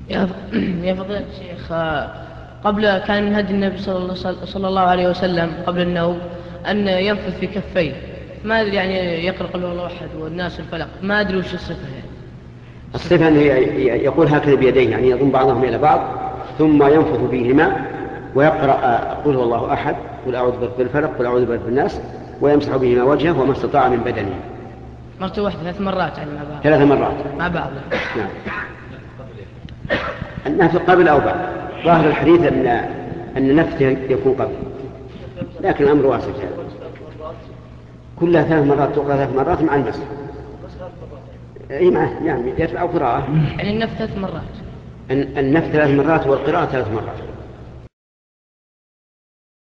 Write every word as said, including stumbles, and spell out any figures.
يا يا فضيلة الشيخ، قبل كان من هدي النبي صلى الله صلى الله عليه وسلم قبل النوم أن ينفث في كفيه، ما أدري يعني يقرأ قل هو الله أحد والناس الفلق، ما أدري وش الصفة يعني. الصفة أنه يقول هكذا بيديه، يعني يضم بعضهم إلى بعض ثم ينفث بهما ويقرأ قل هو الله أحد قل أعوذ برب الفلق قل أعوذ برب الناس ويمسح بهما وجهه وما استطاع من بدنه. مرة واحدة ثلاث مرات يعني مع بعض. ثلاث مرات مع بعض. نعم. النفث قبل أو بعد، ظاهر الحديث أن أن نفثه يكون قبل، لكن الأمر واسع هذا. كلها ثلاث مرات تقرأ ثلاث مرات مع المسح. اي معه يعني يتبع قراءة. يعني النفث ثلاث مرات. النفث ثلاث مرات والقراءة ثلاث مرات.